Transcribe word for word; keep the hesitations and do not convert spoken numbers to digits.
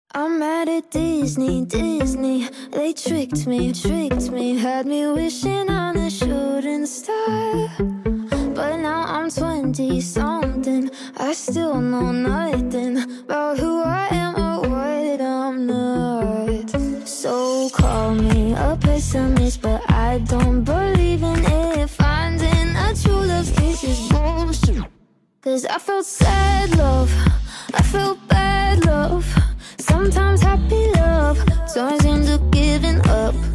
I'm mad at Disney, Disney. They tricked me, tricked me. Had me wishing on a shooting star. But now I'm twenty-something. I still know nothing about who I am or what I'm not. So call me a pessimist, but I don't believe in it. Finding a true love kiss is bullshit. Cause I felt sad love, I felt bad love. Sometimes happy love turns into giving up.